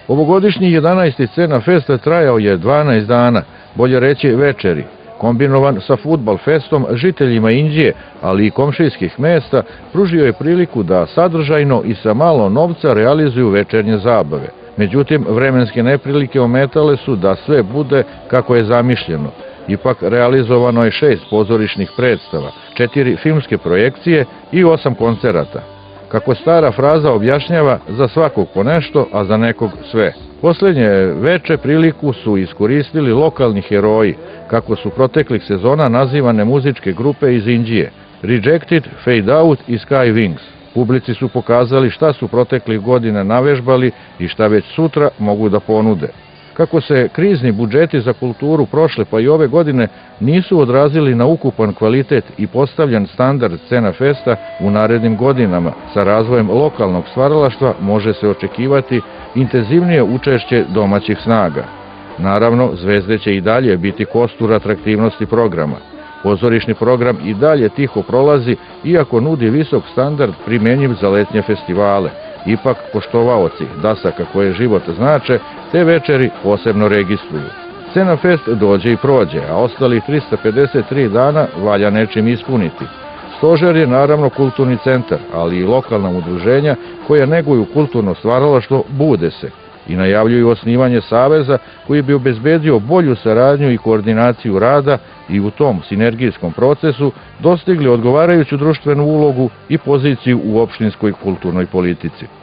Ovogodišnji 11. Scena Festa trajao je 12 dana, bolje reći večeri. Kombinovan sa fudbal festom, žiteljima Inđije, ali i komšijskih mesta, pružio je priliku da sadržajno i sa malo novca realizuju večernje zabave. Međutim, vremenske neprilike ometale su da sve bude kako je zamišljeno. Ipak realizovano je 6 pozorišnih predstava, 4 filmske projekcije i 8 koncerata. Kako stara fraza objašnjava, za svakog po nešto, a za nekog sve. Posljednje veče priliku su iskoristili lokalni heroji, kako su proteklih sezona nazivane muzičke grupe iz Inđije, Rejected, Fade Out i Sky Wings. Publici su pokazali šta su proteklih godina navežbali i šta već sutra mogu da ponude. Kako se krizni budžeti za kulturu prošle pa i ove godine nisu odrazili na ukupan kvalitet i postavljan standard Scena Festa u narednim godinama, sa razvojem lokalnog stvaralaštva može se očekivati intenzivnije učešće domaćih snaga. Naravno, zvezde će i dalje biti kostur atraktivnosti programa. Pozorišni program i dalje tiho prolazi, iako nudi visok standard primenjiv za letnje festivale. Ipak, poštovaoci dasaka koje život znače, te večeri posebno registruju. Scena Fest dođe i prođe, a ostali 353 dana valja nečim ispuniti. Stožer je naravno kulturni centar, ali i lokalna udruženja koja neguju kulturno stvaralaštvo Bude se i najavljuju osnivanje saveza koji bi obezbedio bolju saradnju i koordinaciju rada i u tom sinergijskom procesu dostigli odgovarajuću društvenu ulogu i poziciju u opštinskoj kulturnoj politici.